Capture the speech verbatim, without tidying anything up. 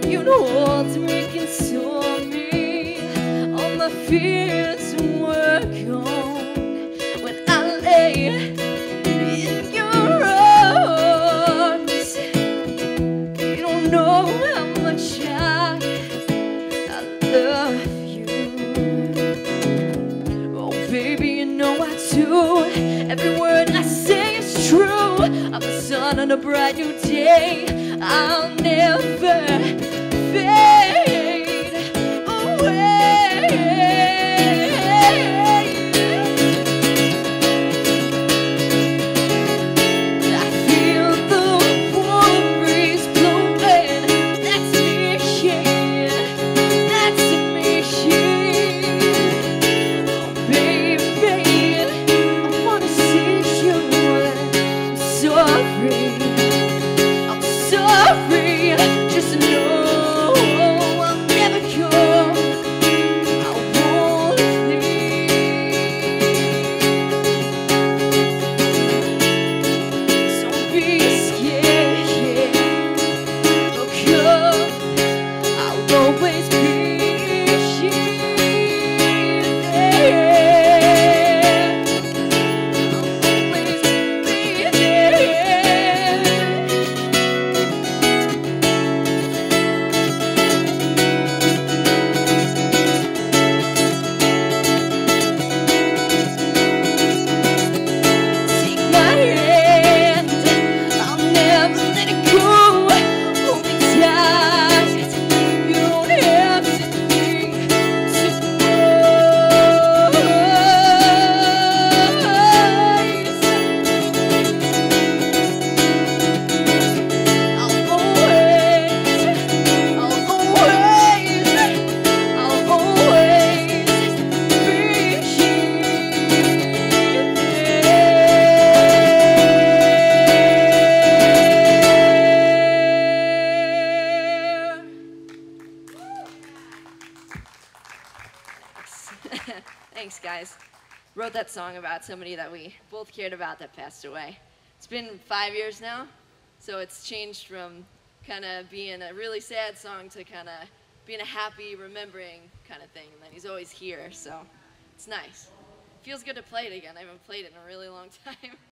You know what's making so me. All my fears were gone when I lay in your arms. You don't know how much I, I love you. Oh baby, you know I do. Every word I say is true. I'm the sun on a bright new day. I'll never fade away. I feel the warm breeze blowing. That's me, yeah. That's me, yeah. Oh baby, I wanna see you. I'm sorry. Sorry, just know I'll never go. I won't leave. So be scared, yeah. Oh, come, I'll always be Thanks, guys. Wrote that song about somebody that we both cared about that passed away. It's been five years now, so it's changed from kind of being a really sad song to kind of being a happy, remembering kind of thing. And then he's always here, so it's nice. Feels good to play it again. I haven't played it in a really long time.